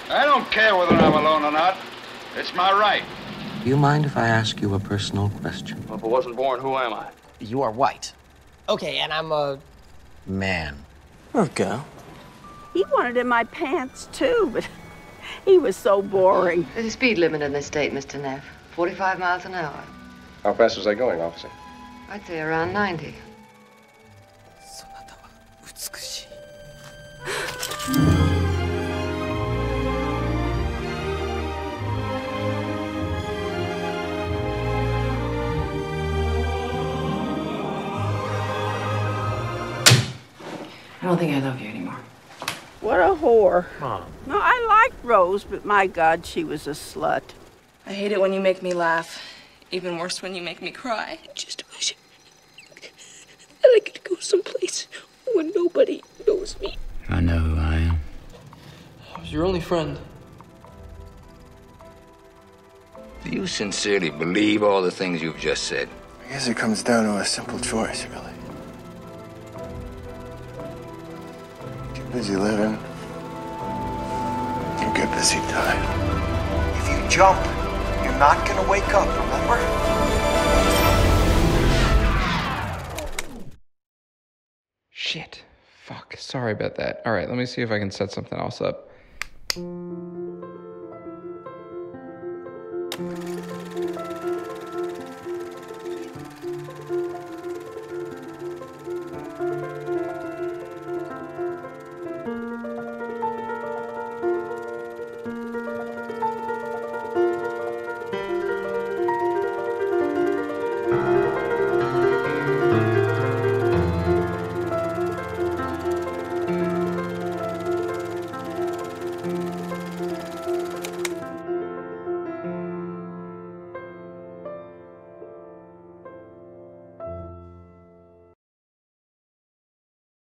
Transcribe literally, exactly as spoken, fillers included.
I don't care whether I'm alone or not. It's my right. Do you mind if I ask you a personal question? Well, if I wasn't born, who am I? You are white. Okay, and I'm a... Man. Okay. He wanted in my pants, too, but he was so boring. There's a speed limit in this state, Mister Neff. forty-five miles an hour. How fast was I going, officer? I'd say around ninety. I don't think I love you anymore. What a whore. Mom. No, I liked Rose, but my God, she was a slut. I hate it when you make me laugh. Even worse when you make me cry. I just wish that I could go someplace where nobody knows me. I know who I am. I was your only friend. Do you sincerely believe all the things you've just said? I guess it comes down to a simple choice, really. Too busy living. You get busy dying. If you jump, you're not gonna wake up, remember? Shit. Fuck. Sorry about that. All right, let me see if I can set something else up.